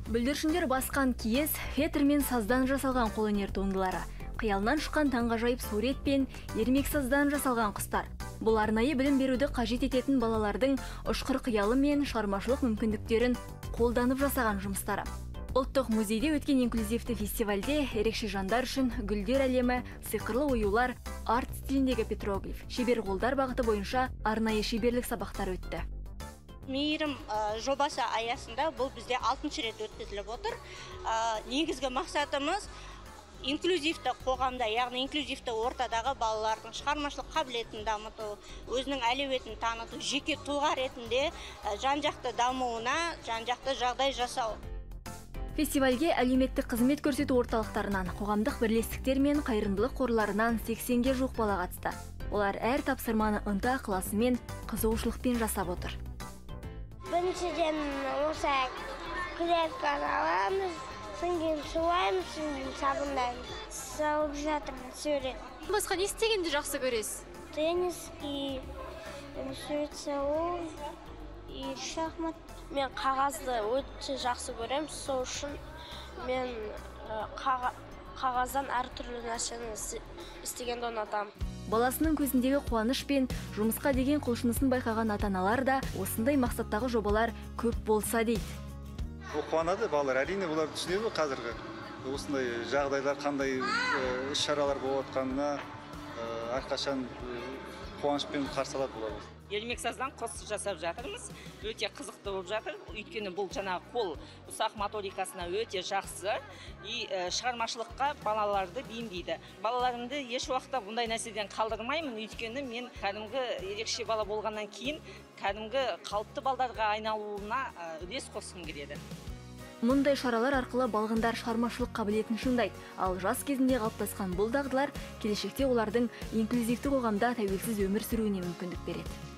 Бүлдіршіндер басқан киіз, фетр мен саздан жасалған қолөнер туындылары, қиялынан шыққан таңғажайып сурет пен ермек саздан жасалған құстар. Бұл арнайы білім беруді қажет ететін балалардың ұшқыр қиялы мен шығармашылық мүмкіндіктерін қолданып жасаған жұмыстары. Ұлттық музейде өткен инклюзивті фестивальде ерекше жандар үшін гүлдер әлемі, сиқырлы оюлар, арт стиліндегі петроглиф, шебер қолдар бағыты бойынша арнайы шеберлік сабақтар өтті. Мейірім жобасы аясында бұл бізде 6-шы рет өткізіліп отыр. Негізгі мақсатымыз инклюзивті қоғамда, яғни инклюзивті ортадағы балалардың шығармашылық қабілетін дамыту, өзінің әлеуетін таныту, жеке тұлға ретінде жан-жақты дамуына жан-жақты жағдай жасау. Фестивальге әлеуметтік қызмет көрсету орталықтарынан, қоғамдық бірлестіктер мен қайырымдылық қорларынан 80-ге жуық бала қатысты. Олар әр тапсырманы ынта ықыласымен, қызығушылықпен жасап отыр. Біріншіден осы клетканы аламыз, соңын суаймыз, соңын сабындаймыз. Салып жатырмын сурет. Басқа не істегенді жақсы көресіз? Теннис и сурет салу и шахмат. Мен қағазды өте жақсы көрем, сол үшін мен қағаздан әртүрлі нәрсені істегенді ұнатамын. Баласының көзіндегі қуаныш пен жұмысқа деген құлшынысын байқаған ата-аналар да осындай мақсаттағы жобалар көп болса дейді. Қуанады балалар, әрине олар түсінеді қазіргі осындай жағдайлар қандай іс-шаралар болып жатқанына әрқашан қуанышпен қарсы алады бұлар. Ермек саздан қос жасап жатырмыз. Өте қызықты болып жатыр. Өйткені бұл жаңа қол ұсақ моторикасына өте жақсы и шығармашылыққа балаларды бейімдейді. Балаларымды еш уақытта бұндай нәрседен қалдырмаймын. Өйткені мен кәдімгі ерекше бала болғаннан кейін кәдімгі қалыпты балдарға айналуына үлес қосқым келеді. Мұндай шаралар арқылы балғындар шығармашылық қабілетін шыңдайды, ал жас кезінде қалыптасқан бұл дағдылар келешекте олардың инклюзивті қоғамда тәуелсіз өмір сүруіне мүмкіндік береді.